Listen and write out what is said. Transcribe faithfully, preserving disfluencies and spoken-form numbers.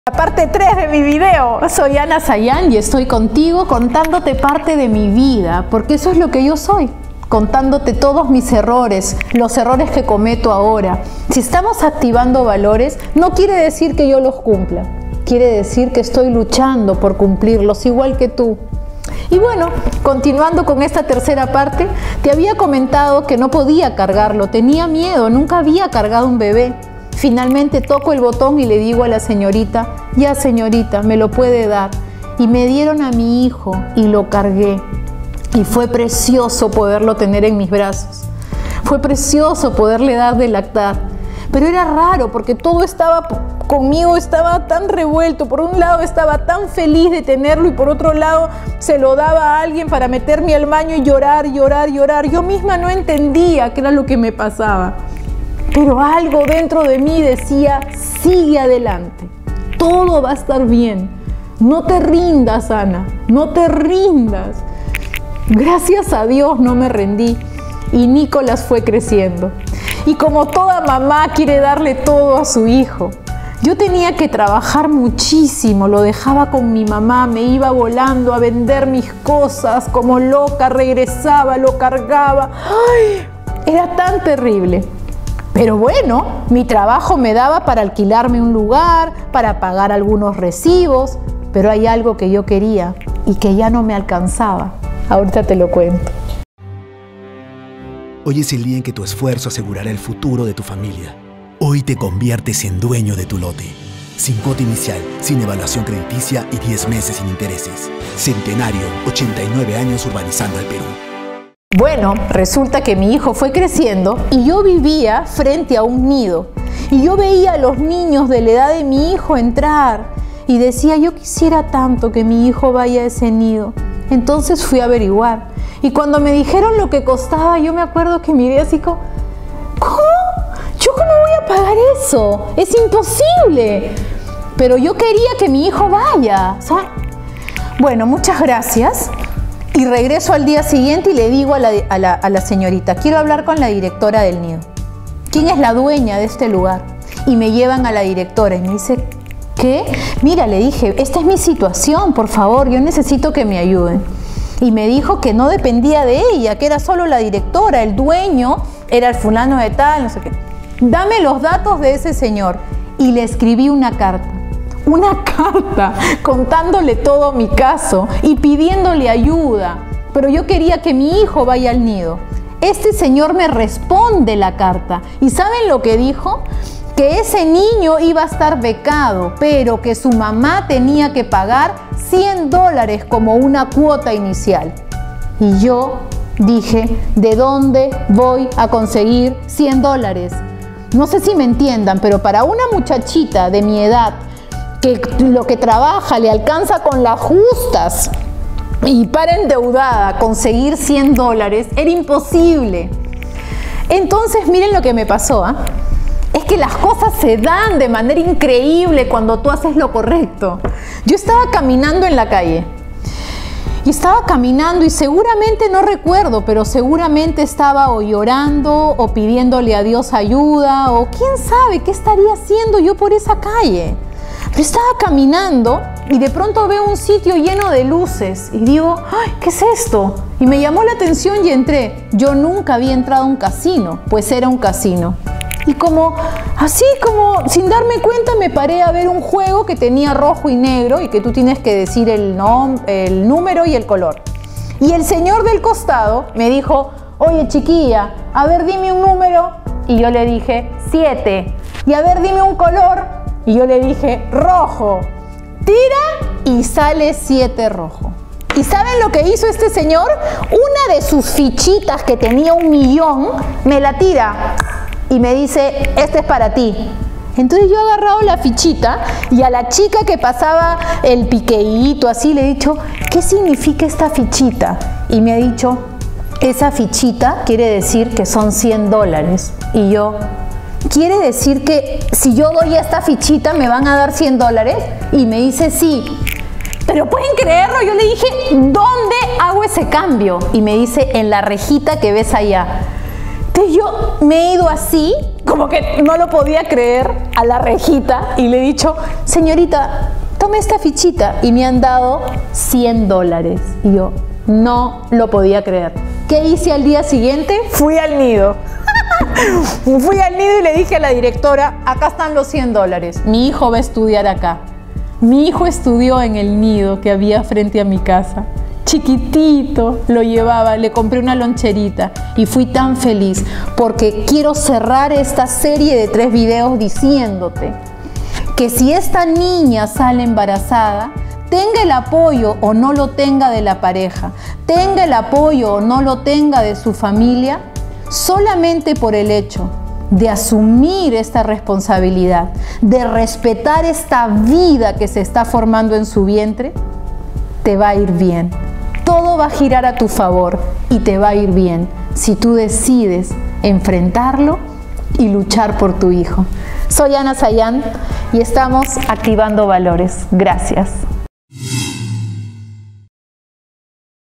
La parte tres de mi video. Soy Ana Sayán y estoy contigo contándote parte de mi vida, porque eso es lo que yo soy, contándote todos mis errores, los errores que cometo ahora. Si estamos activando valores, no quiere decir que yo los cumpla, quiere decir que estoy luchando por cumplirlos, igual que tú. Y bueno, continuando con esta tercera parte, te había comentado que no podía cargarlo, tenía miedo, nunca había cargado un bebé. Finalmente toco el botón y le digo a la señorita, ya señorita, me lo puede dar. Y me dieron a mi hijo y lo cargué. Y fue precioso poderlo tener en mis brazos. Fue precioso poderle dar de lactar. Pero era raro porque todo estaba conmigo, estaba tan revuelto. Por un lado estaba tan feliz de tenerlo y por otro lado se lo daba a alguien para meterme al baño y llorar, llorar, llorar. Yo misma no entendía qué era lo que me pasaba. Pero algo dentro de mí decía, sigue adelante, todo va a estar bien, no te rindas, Ana, no te rindas. Gracias a Dios no me rendí y Nicolás fue creciendo. Y como toda mamá quiere darle todo a su hijo, yo tenía que trabajar muchísimo, lo dejaba con mi mamá, me iba volando a vender mis cosas como loca, regresaba, lo cargaba. ¡Ay! Era tan terrible. Pero bueno, mi trabajo me daba para alquilarme un lugar, para pagar algunos recibos, pero hay algo que yo quería y que ya no me alcanzaba. Ahorita te lo cuento. Hoy es el día en que tu esfuerzo asegurará el futuro de tu familia. Hoy te conviertes en dueño de tu lote. Sin cuota inicial, sin evaluación crediticia y diez meses sin intereses. Centenario, ochenta y nueve años urbanizando el Perú. Bueno, resulta que mi hijo fue creciendo y yo vivía frente a un nido. Y yo veía a los niños de la edad de mi hijo entrar y decía, yo quisiera tanto que mi hijo vaya a ese nido. Entonces fui a averiguar. Y cuando me dijeron lo que costaba, yo me acuerdo que miré así como, ¿cómo? ¿Yo cómo voy a pagar eso? Es imposible. Pero yo quería que mi hijo vaya, ¿sabes? Bueno, muchas gracias. Y regreso al día siguiente y le digo a la, a, la, a la señorita, quiero hablar con la directora del nido. ¿Quién es la dueña de este lugar? Y me llevan a la directora y me dice, ¿qué? Mira, le dije, esta es mi situación, por favor, yo necesito que me ayuden. Y me dijo que no dependía de ella, que era solo la directora, el dueño era el fulano de tal, no sé qué. Dame los datos de ese señor. Y le escribí una carta. Una carta contándole todo mi caso y pidiéndole ayuda, pero yo quería que mi hijo vaya al nido. Este señor me responde la carta y ¿saben lo que dijo? Que ese niño iba a estar becado, pero que su mamá tenía que pagar cien dólares como una cuota inicial. Y yo dije, ¿de dónde voy a conseguir cien dólares? No sé si me entiendan, pero para una muchachita de mi edad, que lo que trabaja le alcanza con las justas y para endeudada conseguir cien dólares, era imposible. Entonces miren lo que me pasó, ¿eh? Es que las cosas se dan de manera increíble cuando tú haces lo correcto. Yo estaba caminando en la calle y estaba caminando y seguramente, no recuerdo, pero seguramente estaba o llorando o pidiéndole a Dios ayuda o quién sabe qué estaría haciendo yo por esa calle. Pero estaba caminando y de pronto veo un sitio lleno de luces y digo, ¡ay, qué es esto! Y me llamó la atención y entré. Yo nunca había entrado a un casino, pues era un casino. Y como, así como sin darme cuenta me paré a ver un juego que tenía rojo y negro y que tú tienes que decir el, nom el número y el color. Y el señor del costado me dijo, oye chiquilla, a ver dime un número. Y yo le dije, siete. Y a ver dime un color. Y yo le dije, rojo. Tira y sale siete rojo. ¿Y saben lo que hizo este señor? Una de sus fichitas que tenía un millón, me la tira y me dice, este es para ti. Entonces yo he agarrado la fichita y a la chica que pasaba el piqueíto así le he dicho, ¿qué significa esta fichita? Y me ha dicho, esa fichita quiere decir que son cien dólares. Y yo... ¿quiere decir que si yo doy esta fichita me van a dar cien dólares? Y me dice sí. Pero ¿pueden creerlo? Yo le dije, ¿dónde hago ese cambio? Y me dice, en la rejita que ves allá. Entonces yo me he ido así, como que no lo podía creer a la rejita y le he dicho, señorita, tome esta fichita, y me han dado cien dólares. Y yo no lo podía creer. ¿Qué hice al día siguiente? Fui al nido. Fui al nido y le dije a la directora, acá están los cien dólares. Mi hijo va a estudiar acá. Mi hijo estudió en el nido que había frente a mi casa. Chiquitito, lo llevaba, le compré una loncherita y fui tan feliz porque quiero cerrar esta serie de tres videos diciéndote que si esta niña sale embarazada, tenga el apoyo o no lo tenga de la pareja, tenga el apoyo o no lo tenga de su familia, solamente por el hecho de asumir esta responsabilidad, de respetar esta vida que se está formando en su vientre, te va a ir bien. Todo va a girar a tu favor y te va a ir bien si tú decides enfrentarlo y luchar por tu hijo. Soy Ana Sayán y estamos activando valores. Gracias.